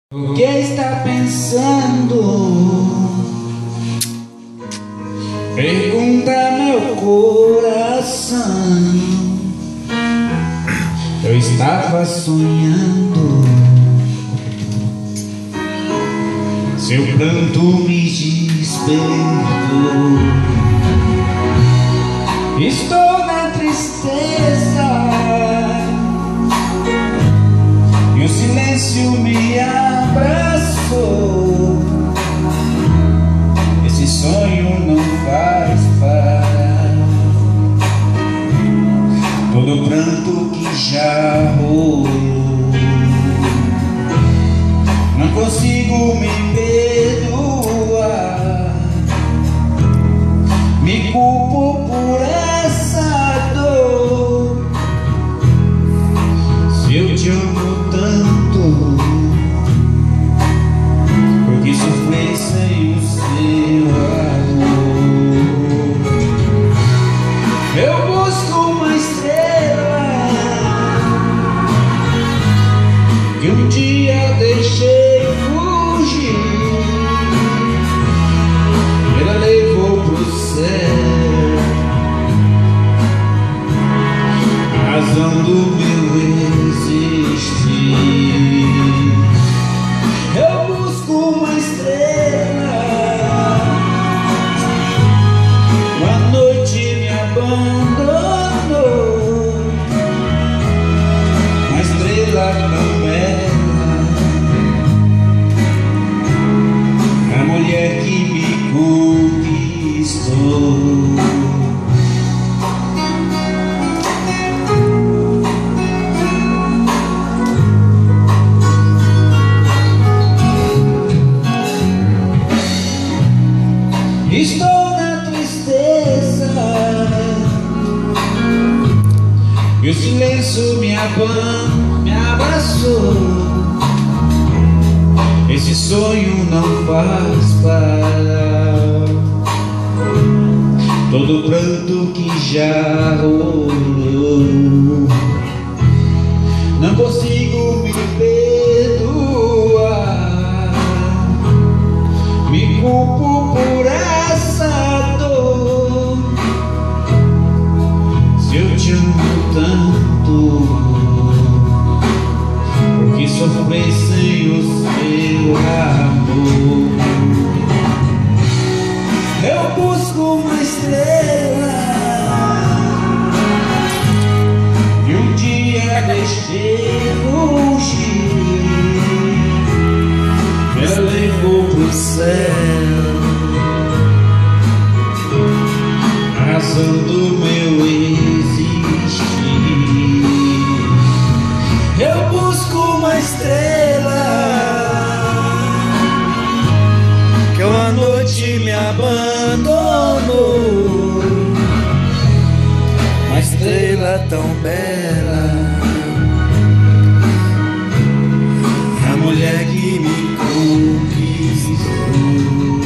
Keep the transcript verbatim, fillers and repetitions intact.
O que está pensando? Pergunta meu coração. Eu estava sonhando, seu pranto me despertou. Estou na tristeza e o silêncio me abraçou. Esse sonho não faz parar todo o pranto que já rolou. Não consigo me perdoar, me culpo por essa dor. Se eu te amo tanto, por que sofrer sem o seu amor? Eu busco uma estrela que um dia deixei fugir. Ela levou pro céu a razão do meu existir. Eu busco uma estrela, uma noite me abandonou, uma estrela tão bela, a mulher que me conquistou. Estou na tristeza e o silêncio me, me abraçou. Esse sonho não faz parar todo o pranto que já rolou. Não consigo me perdoar, me culpo por essa dor. Se eu te amo tanto, por que sofrer sem o seu amor? Eu busco uma estrela que um dia deixei fugir. Ela levou pro céu a razão do meu existir. Eu busco uma estrela que uma noite me abandonou, uma estrela tão bela, a mulher que me conquistou.